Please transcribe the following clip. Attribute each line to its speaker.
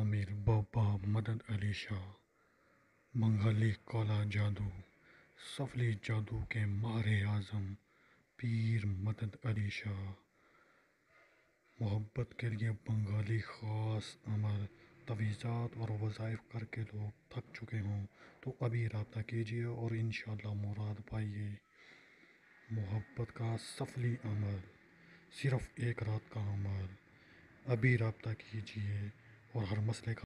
Speaker 1: आमिर बाबा मदद अली शाह, बंगाली काला जादू, सफली जादू के मारे आजम पीर मदद अली शाह। मोहब्बत के लिए बंगाली ख़ास अमल, तवीज़ात और वज़ाइफ करके लोग थक चुके हों तो अभी रब्ता कीजिए और इंशाअल्लाह मुराद पाइए। मोहब्बत का सफली अमल, सिर्फ़ एक रात का अमल, अभी रब्ता कीजिए और हर मसले का